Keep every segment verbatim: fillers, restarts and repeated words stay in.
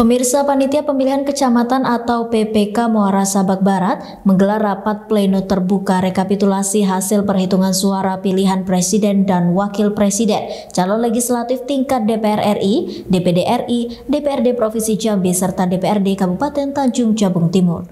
Pemirsa, Panitia Pemilihan Kecamatan atau P P K Muara Sabak Barat menggelar rapat pleno terbuka rekapitulasi hasil perhitungan suara pilihan Presiden dan Wakil Presiden, calon legislatif tingkat D P R R I, D P D R I, D P R D Provinsi Jambi, serta D P R D Kabupaten Tanjung Jabung Timur.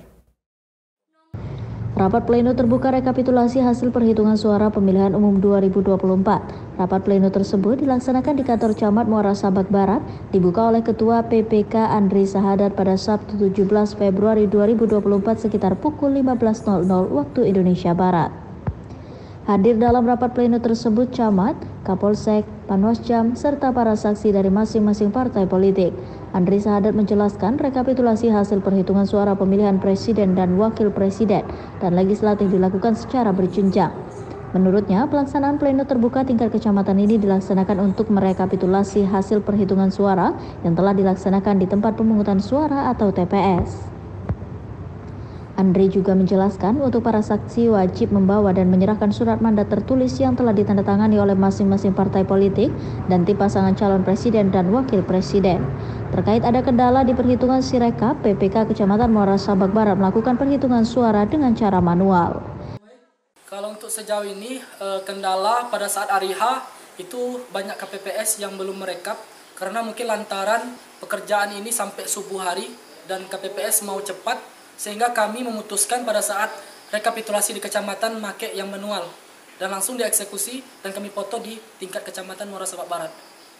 Rapat pleno terbuka rekapitulasi hasil perhitungan suara pemilihan umum dua ribu dua puluh empat. Rapat pleno tersebut dilaksanakan di kantor Camat Muara Sabak Barat, dibuka oleh Ketua P P K Andri Sahadat pada Sabtu tujuh belas Februari dua ribu dua puluh empat sekitar pukul lima belas nol nol waktu Indonesia Barat. Hadir dalam rapat pleno tersebut Camat, Kapolsek, Panwascam, serta para saksi dari masing-masing partai politik. Andri Sahadat menjelaskan rekapitulasi hasil perhitungan suara pemilihan Presiden dan Wakil Presiden dan Legislatif dilakukan secara berjenjang. Menurutnya, pelaksanaan pleno terbuka tingkat kecamatan ini dilaksanakan untuk merekapitulasi hasil perhitungan suara yang telah dilaksanakan di tempat pemungutan suara atau T P S. Andri juga menjelaskan untuk para saksi wajib membawa dan menyerahkan surat mandat tertulis yang telah ditandatangani oleh masing-masing partai politik dan tim pasangan calon presiden dan wakil presiden. Terkait ada kendala di perhitungan sirekap, P P K Kecamatan Muara Sabak Barat melakukan perhitungan suara dengan cara manual. Kalau untuk sejauh ini kendala pada saat hari H itu banyak K P P S yang belum merekap karena mungkin lantaran pekerjaan ini sampai subuh hari dan K P P S mau cepat, sehingga kami memutuskan pada saat rekapitulasi di kecamatan make yang manual dan langsung dieksekusi dan kami foto di tingkat kecamatan Muara Sabak Barat.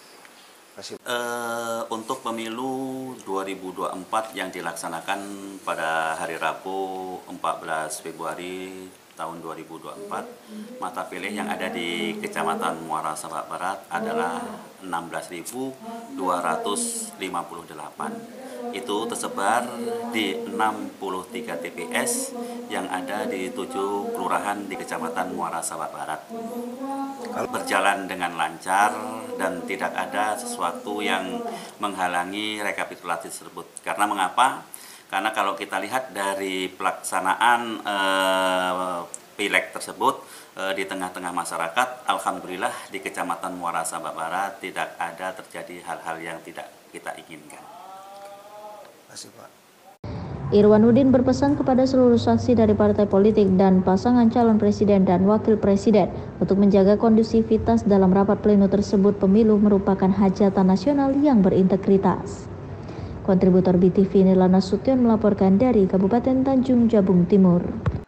Uh, untuk pemilu dua ribu dua puluh empat yang dilaksanakan pada hari Rabu empat belas Februari tahun dua ribu dua puluh empat, mata pilih yang ada di Kecamatan Muara Sabak Barat adalah enam belas ribu dua ratus lima puluh delapan. Itu tersebar di enam puluh tiga T P S yang ada di tujuh kelurahan di Kecamatan Muara Sabak Barat. Berjalan dengan lancar dan tidak ada sesuatu yang menghalangi rekapitulasi tersebut. Karena mengapa? Karena kalau kita lihat dari pelaksanaan eh, pileg tersebut eh, di tengah-tengah masyarakat, alhamdulillah di Kecamatan Muara Sabak Barat tidak ada terjadi hal-hal yang tidak kita inginkan. Terima kasih, Pak. Irwanuddin berpesan kepada seluruh saksi dari partai politik dan pasangan calon presiden dan wakil presiden untuk menjaga kondusivitas dalam rapat pleno tersebut. Pemilu merupakan hajatan nasional yang berintegritas. Kontributor B T V Nirlana Sution melaporkan dari Kabupaten Tanjung Jabung Timur.